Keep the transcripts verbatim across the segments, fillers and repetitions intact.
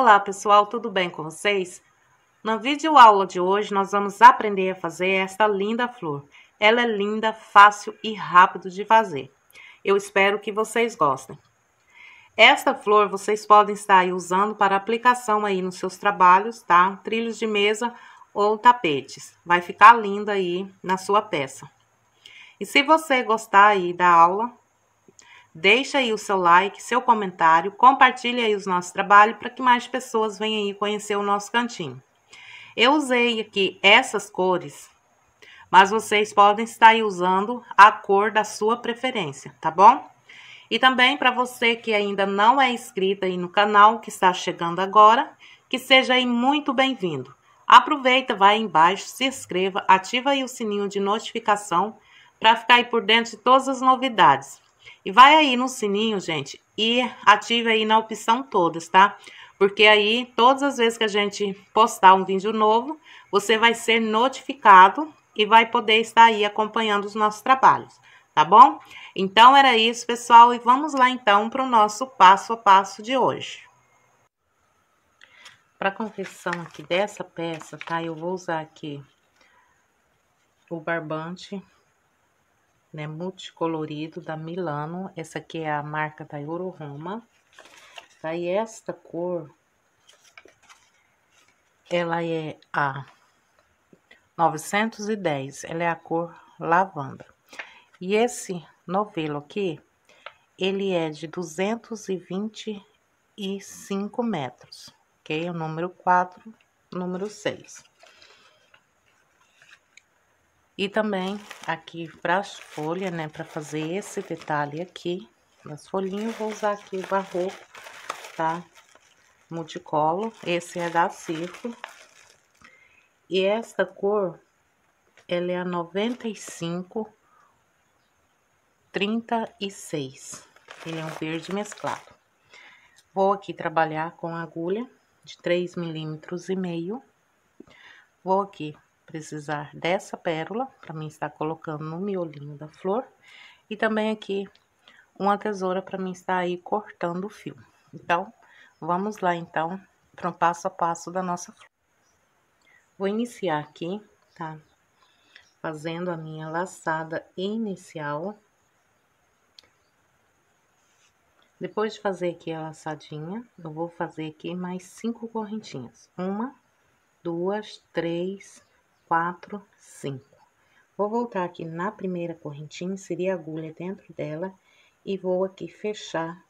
Olá pessoal, tudo bem com vocês? Na videoaula de hoje nós vamos aprender a fazer esta linda flor. Ela é linda, fácil e rápido de fazer. Eu espero que vocês gostem. Esta flor vocês podem estar aí usando para aplicação aí nos seus trabalhos, tá? Trilhos de mesa ou tapetes. Vai ficar linda aí na sua peça. E se você gostar aí da aula, deixa aí o seu like, seu comentário, compartilhe aí os nossos trabalhos para que mais pessoas venham aí conhecer o nosso cantinho. Eu usei aqui essas cores, mas vocês podem estar aí usando a cor da sua preferência, tá bom? E também para você que ainda não é inscrito aí no canal, que está chegando agora, que seja aí muito bem-vindo. Aproveita, vai aí embaixo, se inscreva, ativa aí o sininho de notificação para ficar aí por dentro de todas as novidades. E vai aí no sininho, gente, e ative aí na opção todas, tá? Porque aí, todas as vezes que a gente postar um vídeo novo, você vai ser notificado e vai poder estar aí acompanhando os nossos trabalhos, tá bom? Então, era isso, pessoal, e vamos lá então para o nosso passo a passo de hoje. Para a confecção aqui dessa peça, tá? Eu vou usar aqui o barbante, né, multicolorido da Milano. Essa aqui é a marca da Euro Roma. Tá? E esta cor, ela é a novecentos e dez, ela é a cor lavanda. E esse novelo aqui, ele é de duzentos e vinte e cinco metros, ok? O número quatro, número seis. E também aqui para as folhas, né, para fazer esse detalhe aqui, nas folhinhas, vou usar aqui o barroco, tá? Multicolo, esse é da Círculo. E esta cor, ela é a noventa e cinco, trinta e seis. Ele é um verde mesclado. Vou aqui trabalhar com agulha de três milímetros e meio. Vou aqui precisar dessa pérola, para mim estar colocando no miolinho da flor. E também aqui uma tesoura para mim estar aí cortando o fio. Então, vamos lá então para o passo a passo da nossa flor. Vou iniciar aqui, tá? Fazendo a minha laçada inicial. Depois de fazer aqui a laçadinha, eu vou fazer aqui mais cinco correntinhas. Uma, duas, três, quatro, cinco. Vou voltar aqui na primeira correntinha, inserir a agulha dentro dela e vou aqui fechar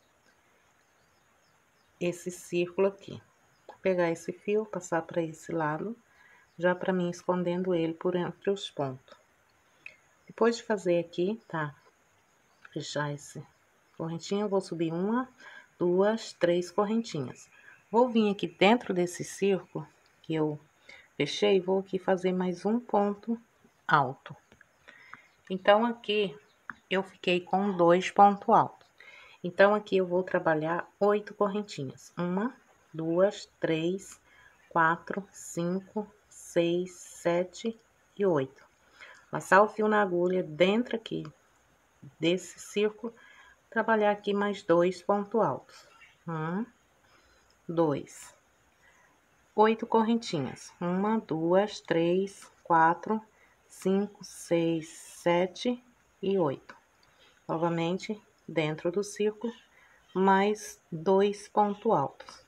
esse círculo aqui. Vou pegar esse fio, passar para esse lado, já para mim escondendo ele por entre os pontos. Depois de fazer aqui, tá? Fechar esse correntinha, eu vou subir uma, duas, três correntinhas. Vou vir aqui dentro desse círculo que eu fechei, vou aqui fazer mais um ponto alto. Então, aqui eu fiquei com dois pontos altos. Então, aqui eu vou trabalhar oito correntinhas. Uma, duas, três, quatro, cinco, seis, sete e oito. Passar o fio na agulha dentro aqui desse círculo, trabalhar aqui mais dois pontos altos. Um, dois. Oito correntinhas. Uma, duas, três, quatro, cinco, seis, sete e oito. Novamente, dentro do círculo, mais dois pontos altos.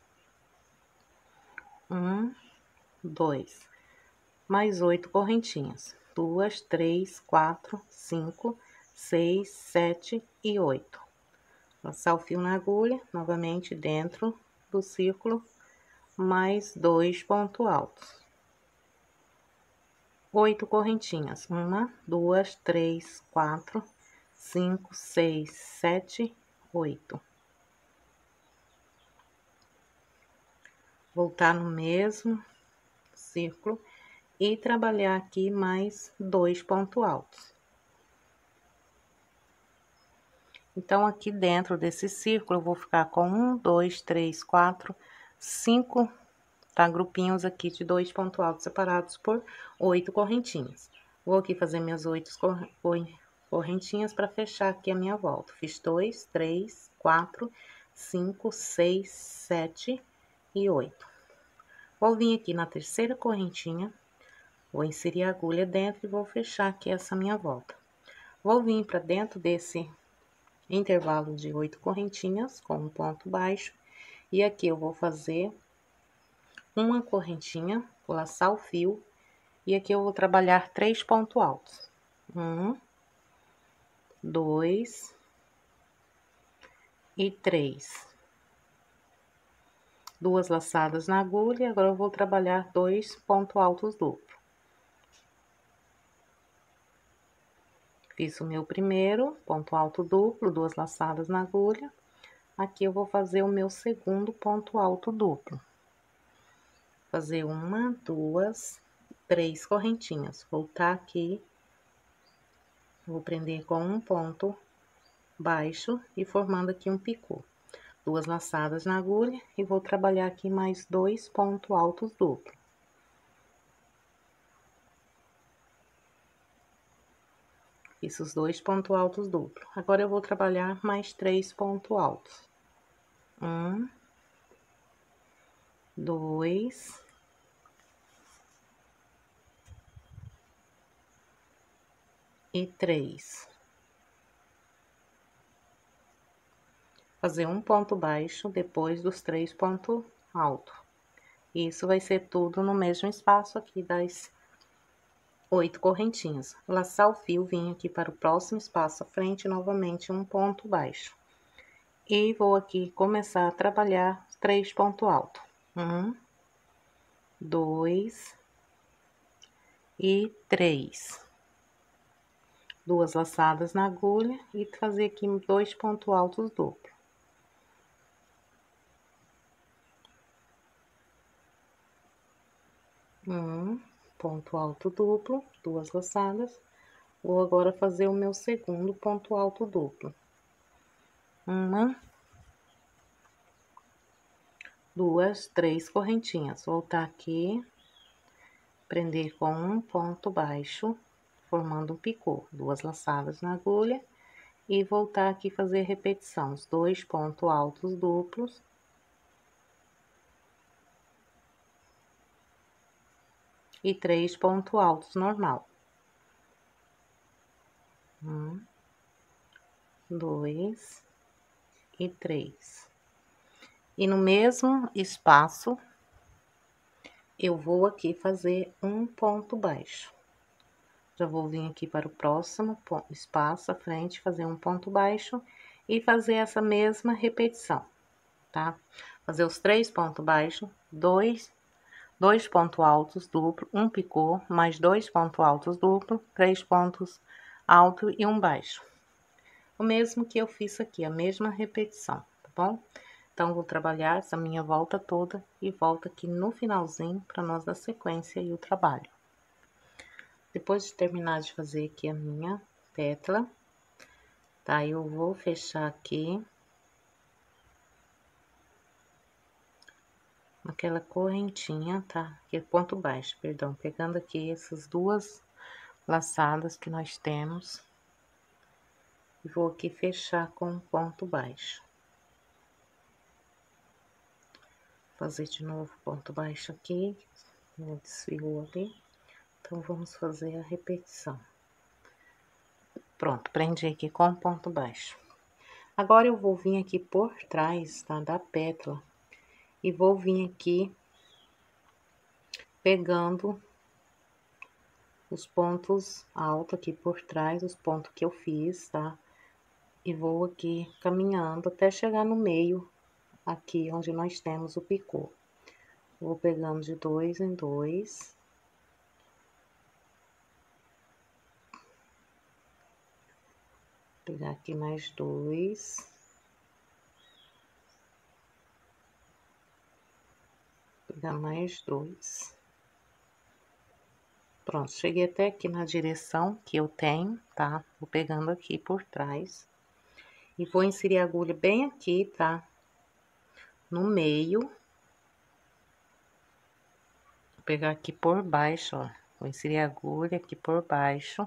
Um, dois. Mais oito correntinhas. Duas, três, quatro, cinco, seis, sete e oito. Passar o fio na agulha, novamente dentro do círculo, mais dois pontos altos. Oito correntinhas. Uma, duas, três, quatro, cinco, seis, sete, oito. Voltar no mesmo círculo e trabalhar aqui mais dois pontos altos. Então, aqui dentro desse círculo, eu vou ficar com um, dois, três, quatro, cinco, tá? Grupinhos aqui de dois pontos altos separados por oito correntinhas. Vou aqui fazer minhas oito correntinhas para fechar aqui a minha volta. Fiz dois, três, quatro, cinco, seis, sete e oito. Vou vir aqui na terceira correntinha, vou inserir a agulha dentro e vou fechar aqui essa minha volta. Vou vir para dentro desse intervalo de oito correntinhas com um ponto baixo, e aqui eu vou fazer uma correntinha, vou laçar o fio, e aqui eu vou trabalhar três pontos altos. Um, dois e três. Duas laçadas na agulha, agora eu vou trabalhar dois pontos altos duplos. Fiz o meu primeiro ponto alto duplo, duas laçadas na agulha. Aqui eu vou fazer o meu segundo ponto alto duplo. Fazer uma, duas, três correntinhas. Voltar aqui, vou prender com um ponto baixo e formando aqui um picô. Duas laçadas na agulha e vou trabalhar aqui mais dois pontos altos duplos. Fiz os dois pontos altos duplos. Agora eu vou trabalhar mais três pontos altos. Um, dois, e três. Fazer um ponto baixo depois dos três pontos altos. Isso vai ser tudo no mesmo espaço aqui das oito correntinhas. Laçar o fio, vim aqui para o próximo espaço à frente, novamente um ponto baixo. E vou aqui começar a trabalhar três pontos altos. Um, dois e três. Duas laçadas na agulha e fazer aqui dois pontos altos duplos. Um ponto alto duplo, duas laçadas. Vou agora fazer o meu segundo ponto alto duplo. Uma, duas, três correntinhas. Voltar aqui, prender com um ponto baixo, formando um picô. Duas laçadas na agulha e voltar aqui fazer a repetição. Os dois pontos altos duplos. E três pontos altos normal. Um, dois e três. E no mesmo espaço, eu vou aqui fazer um ponto baixo. Já vou vir aqui para o próximo espaço à frente, fazer um ponto baixo e fazer essa mesma repetição, tá? Fazer os três pontos baixos, dois dois pontos altos duplo, um picô, mais dois pontos altos duplo, três pontos altos e um baixo. O mesmo que eu fiz aqui, a mesma repetição, tá bom? Então, vou trabalhar essa minha volta toda e volto aqui no finalzinho para nós dar sequência e o trabalho. Depois de terminar de fazer aqui a minha pétala, tá? Eu vou fechar aqui aquela correntinha, tá? Aqui é ponto baixo, perdão, pegando aqui essas duas laçadas que nós temos. E vou aqui fechar com um ponto baixo. Fazer de novo ponto baixo aqui, desfiou ali. Então, vamos fazer a repetição. Pronto, prendi aqui com ponto baixo. Agora, eu vou vir aqui por trás, tá? Da pétala. E vou vir aqui pegando os pontos altos aqui por trás, os pontos que eu fiz, tá? E vou aqui caminhando até chegar no meio, aqui onde nós temos o picô. Vou pegando de dois em dois. Pegar aqui mais dois. Pegar mais dois. Pronto, cheguei até aqui na direção que eu tenho, tá? Vou pegando aqui por trás. E vou inserir a agulha bem aqui, tá? No meio. Vou pegar aqui por baixo, ó. Vou inserir a agulha aqui por baixo.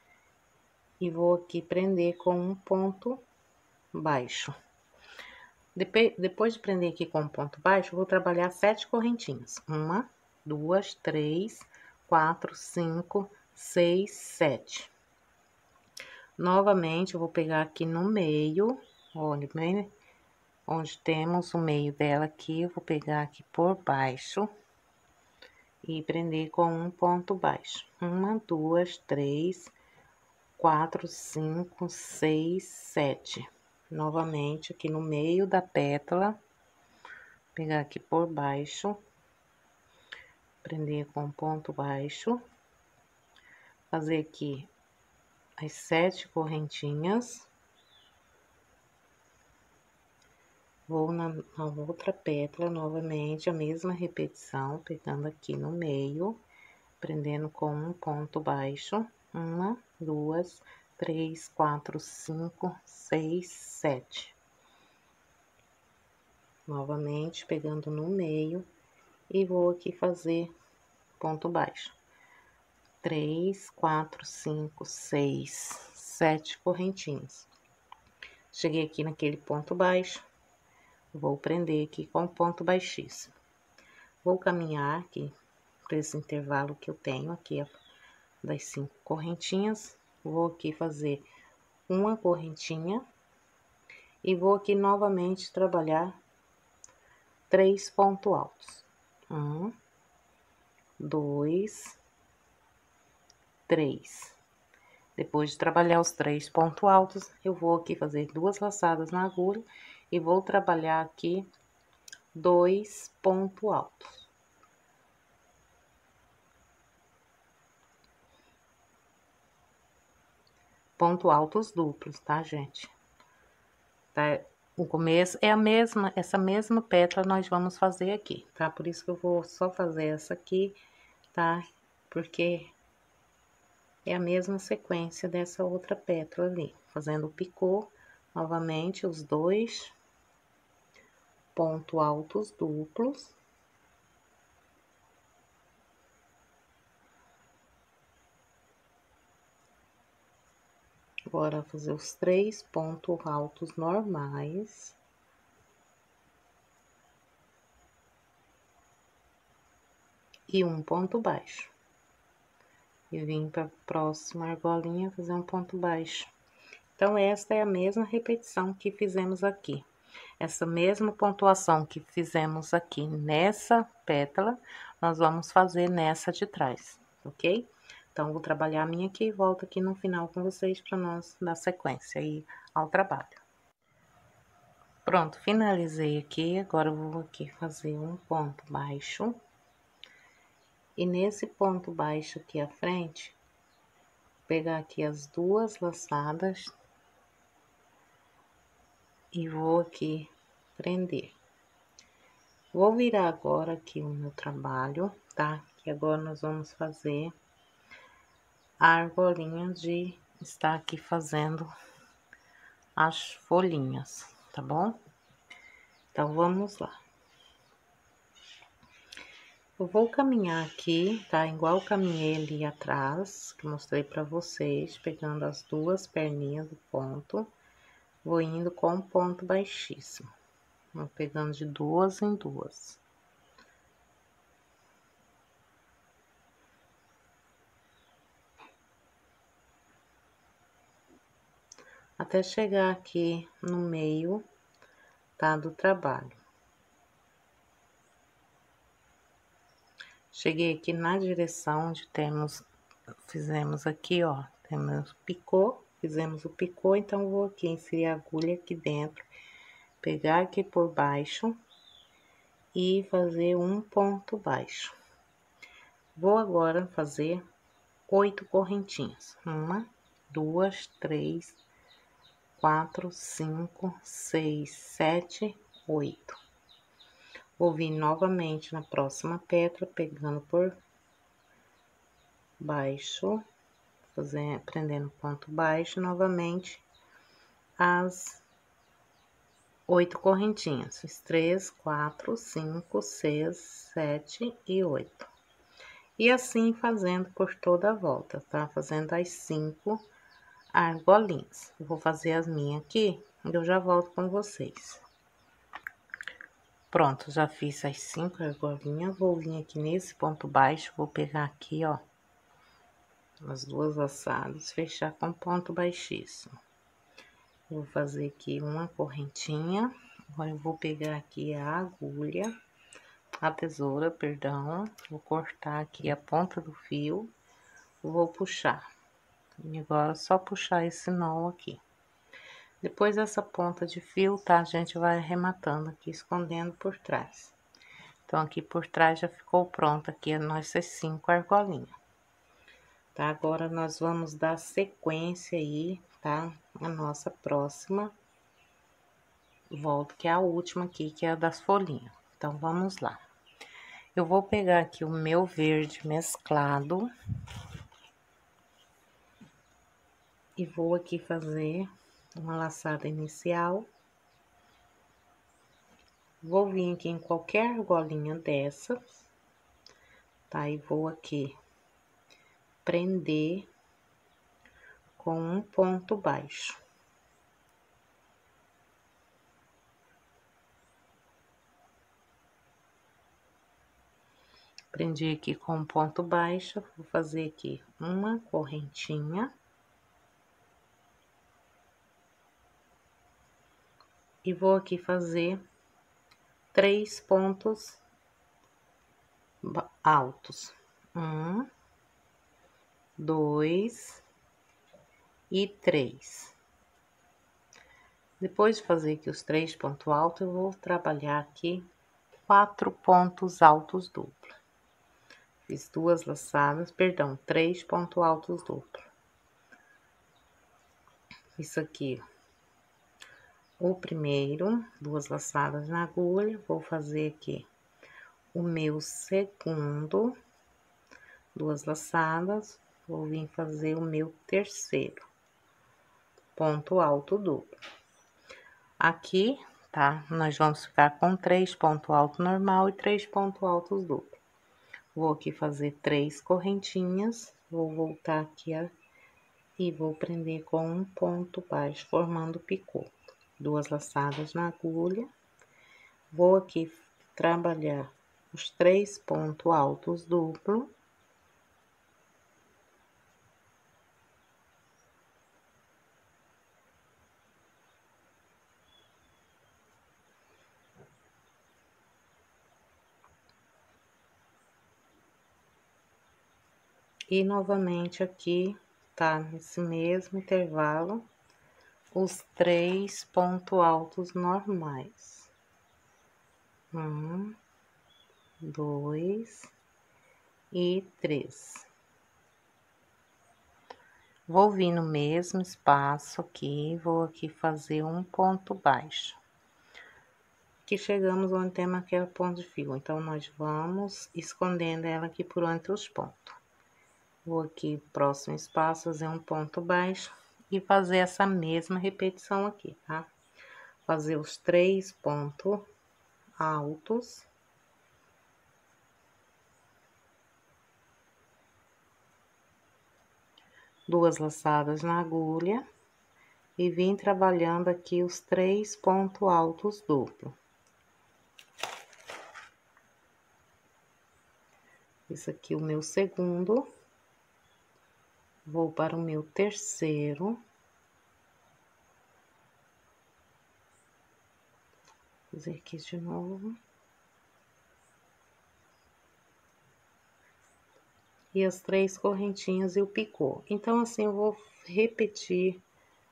E vou aqui prender com um ponto baixo. Depois, depois de prender aqui com ponto baixo, eu vou trabalhar sete correntinhas. Uma, duas, três, quatro, cinco, seis, sete. Novamente, eu vou pegar aqui no meio, olha, bem, onde temos o meio dela aqui, eu vou pegar aqui por baixo e prender com um ponto baixo. Uma, duas, três, quatro, cinco, seis, sete. Novamente, aqui no meio da pétala, pegar aqui por baixo, prender com ponto baixo, fazer aqui as sete correntinhas, vou na, na outra pétala novamente, a mesma repetição, pegando aqui no meio, prendendo com um ponto baixo, uma, duas, três, quatro, cinco, seis, sete. Novamente, pegando no meio, e vou aqui fazer ponto baixo. Três, quatro, cinco, seis, sete correntinhas. Cheguei aqui naquele ponto baixo, vou prender aqui com ponto baixíssimo. Vou caminhar aqui para esse intervalo que eu tenho aqui, ó, das cinco correntinhas. Vou aqui fazer uma correntinha e vou aqui novamente trabalhar três pontos altos. Um, dois, três. Depois de trabalhar os três pontos altos, eu vou aqui fazer duas laçadas na agulha e vou trabalhar aqui dois pontos altos. Ponto altos duplos, tá, gente? Tá? O começo é a mesma, essa mesma pétala nós vamos fazer aqui, tá? Por isso que eu vou só fazer essa aqui, tá? Porque é a mesma sequência dessa outra pétala ali. Fazendo o picô, novamente, os dois pontos altos duplos. Agora, fazer os três pontos altos normais. E um ponto baixo. E vim para a próxima argolinha fazer um ponto baixo. Então, esta é a mesma repetição que fizemos aqui. Essa mesma pontuação que fizemos aqui nessa pétala, nós vamos fazer nessa de trás, ok? Então, vou trabalhar a minha aqui e volto aqui no final com vocês para nós dar sequência aí ao trabalho. Pronto, finalizei aqui, agora eu vou aqui fazer um ponto baixo. E nesse ponto baixo aqui à frente, pegar aqui as duas laçadas e vou aqui prender. Vou virar agora aqui o meu trabalho, tá? Que agora nós vamos fazer a argolinha de estar aqui fazendo as folhinhas, tá bom? Então, vamos lá. Eu vou caminhar aqui, tá? Igual eu caminhei ali atrás, que mostrei pra vocês, pegando as duas perninhas do ponto, vou indo com um ponto baixíssimo. Vou pegando de duas em duas. Até chegar aqui no meio, tá? Do trabalho. Cheguei aqui na direção onde temos, fizemos aqui, ó, temos picô, fizemos o picô, então vou aqui inserir a agulha aqui dentro, pegar aqui por baixo e fazer um ponto baixo. Vou agora fazer oito correntinhas. Uma, duas, três, quatro, cinco, seis, sete, oito. Vou vir novamente na próxima pétala, pegando por baixo, fazendo, prendendo ponto baixo, novamente, as oito correntinhas. Fiz três, quatro, cinco, seis, sete e oito. E assim fazendo por toda a volta, tá? Fazendo as cinco argolinhas. Eu vou fazer as minhas aqui, e eu já volto com vocês. Pronto, já fiz as cinco argolinhas, vou vir aqui nesse ponto baixo, vou pegar aqui, ó, as duas laçadas, fechar com ponto baixíssimo. Vou fazer aqui uma correntinha, agora eu vou pegar aqui a agulha, a tesoura, perdão, vou cortar aqui a ponta do fio, vou puxar. E agora, só puxar esse nó aqui. Depois dessa ponta de fio, tá? A gente vai arrematando aqui, escondendo por trás. Então, aqui por trás já ficou pronta aqui as nossas cinco argolinhas. Tá? Agora, nós vamos dar sequência aí, tá? A nossa próxima volta, que é a última aqui, que é a das folhinhas. Então, vamos lá. Eu vou pegar aqui o meu verde mesclado. E vou aqui fazer uma laçada inicial. Vou vir aqui em qualquer argolinha dessa, tá? E vou aqui prender com um ponto baixo. Prendi aqui com um ponto baixo, vou fazer aqui uma correntinha. E vou aqui fazer três pontos altos. Um, dois e três. Depois de fazer aqui os três pontos altos, eu vou trabalhar aqui quatro pontos altos duplos. Fiz duas laçadas, perdão, três pontos altos duplos. Isso aqui, o primeiro, duas laçadas na agulha, vou fazer aqui o meu segundo, duas laçadas, vou vir fazer o meu terceiro ponto alto duplo. Aqui, tá? Nós vamos ficar com três pontos altos normal e três pontos altos duplo. Vou aqui fazer três correntinhas, vou voltar aqui a, e vou prender com um ponto baixo, formando picô. Duas laçadas na agulha. Vou aqui trabalhar os três pontos altos duplo. E novamente aqui, tá? Nesse mesmo intervalo, os três pontos altos normais. Um, dois e três. Vou vir no mesmo espaço aqui, vou aqui fazer um ponto baixo. Aqui chegamos onde temos aquele ponto de fio, então nós vamos escondendo ela aqui por entre os pontos. Vou aqui, próximo espaço, fazer um ponto baixo e fazer essa mesma repetição aqui, tá? Fazer os três pontos altos. Duas laçadas na agulha. E vim trabalhando aqui os três pontos altos duplo. Isso aqui o meu segundo. Vou para o meu terceiro. Vou fazer aqui de novo. E as três correntinhas e o picô. Então, assim, eu vou repetir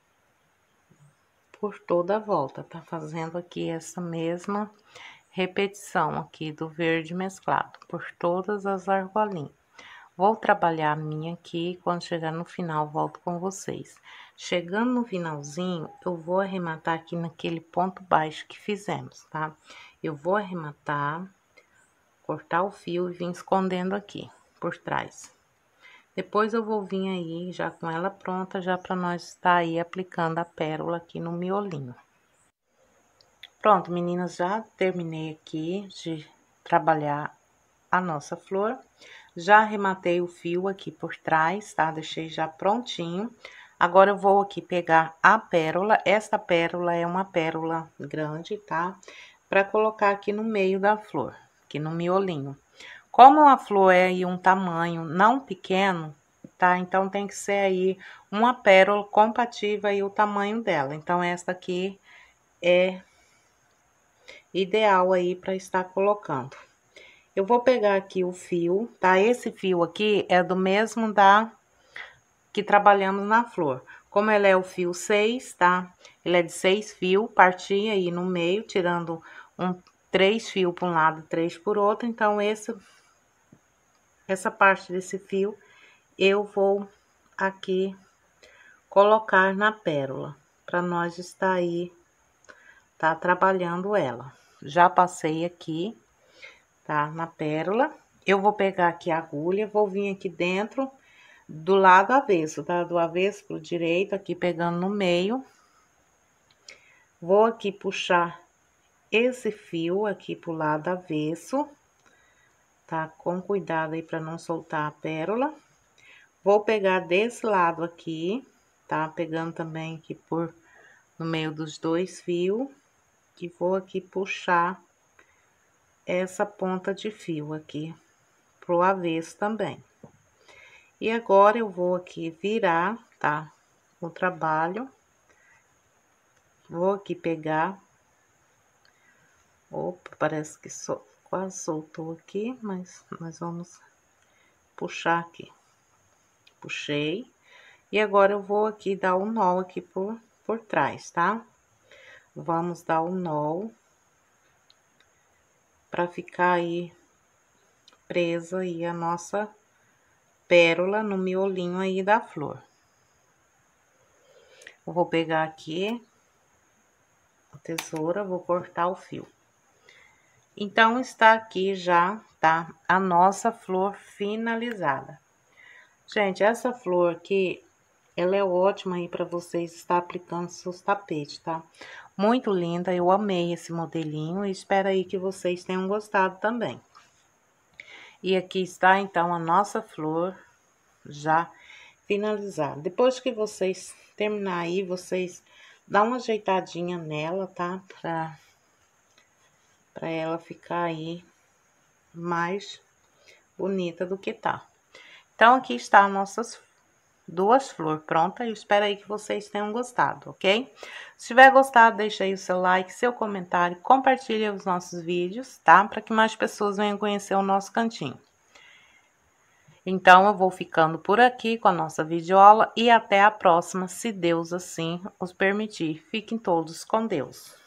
por toda a volta, tá? Fazendo aqui essa mesma repetição aqui do verde mesclado, por todas as argolinhas. Vou trabalhar a minha aqui, quando chegar no final, volto com vocês. Chegando no finalzinho, eu vou arrematar aqui naquele ponto baixo que fizemos, tá? Eu vou arrematar, cortar o fio e vir escondendo aqui, por trás. Depois eu vou vir aí, já com ela pronta, já pra nós estar aí aplicando a pérola aqui no miolinho. Pronto, meninas, já terminei aqui de trabalhar a nossa flor. Já arrematei o fio aqui por trás, tá? Deixei já prontinho. Agora, eu vou aqui pegar a pérola. Esta pérola é uma pérola grande, tá? para colocar aqui no meio da flor, aqui no miolinho. Como a flor é aí um tamanho não pequeno, tá? Então tem que ser aí uma pérola compatível aí o tamanho dela. Então esta aqui é ideal aí para estar colocando. Eu vou pegar aqui o fio, tá? Esse fio aqui é do mesmo da que trabalhamos na flor. Como ele é o fio seis, tá? Ele é de seis fios, parti aí no meio, tirando um três fios para um lado, três por outro. Então esse essa parte desse fio eu vou aqui colocar na pérola, para nós estar aí, tá trabalhando ela. Já passei aqui, tá, na pérola. Eu vou pegar aqui a agulha, vou vir aqui dentro do lado avesso, tá? Do avesso pro direito, aqui pegando no meio. Vou aqui puxar esse fio aqui pro lado avesso, tá? Com cuidado aí para não soltar a pérola. Vou pegar desse lado aqui, tá? Pegando também aqui por no meio dos dois fios e vou aqui puxar essa ponta de fio aqui pro avesso também. E agora eu vou aqui virar, tá? O trabalho. Vou aqui pegar. Opa, parece que so, quase soltou aqui, mas nós vamos puxar aqui. Puxei. E agora eu vou aqui dar um nó aqui por, por trás, tá? Vamos dar um nó para ficar aí presa aí a nossa pérola no miolinho aí da flor. Eu vou pegar aqui a tesoura, vou cortar o fio. Então, está aqui já, tá? A nossa flor finalizada. Gente, essa flor aqui, ela é ótima aí para vocês estar aplicando seus tapetes, tá? Muito linda, eu amei esse modelinho e espero aí que vocês tenham gostado também. E aqui está, então, a nossa flor já finalizada. Depois que vocês terminar aí, vocês dão uma ajeitadinha nela, tá? Pra, pra ela ficar aí mais bonita do que tá. Então, aqui está as nossas duas flores prontas. Eu espero aí que vocês tenham gostado, ok? Se tiver gostado, deixa aí o seu like, seu comentário, compartilha os nossos vídeos, tá? Para que mais pessoas venham conhecer o nosso cantinho. Então, eu vou ficando por aqui com a nossa videoaula e até a próxima, se Deus assim os permitir. Fiquem todos com Deus.